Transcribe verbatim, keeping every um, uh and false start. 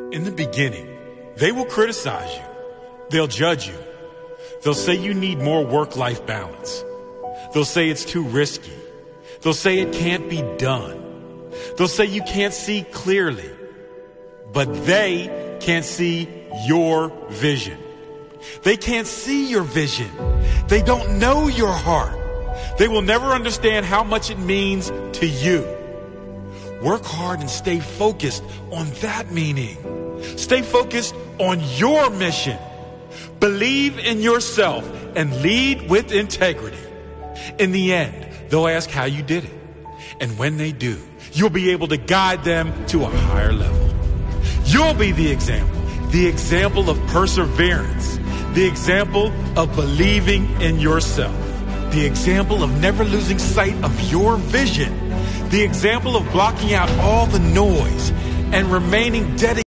In the beginning, they will criticize you. They'll judge you. They'll say you need more work-life balance. They'll say it's too risky. They'll say it can't be done. They'll say you can't see clearly. But they can't see your vision. They can't see your vision. They don't know your heart. They will never understand how much it means to you. Work hard and stay focused on that meaning. Stay focused on your mission. Believe in yourself and lead with integrity. In the end, they'll ask how you did it. And when they do, you'll be able to guide them to a higher level. You'll be the example, the example of perseverance, the example of believing in yourself, the example of never losing sight of your vision, the example of blocking out all the noise and remaining dedicated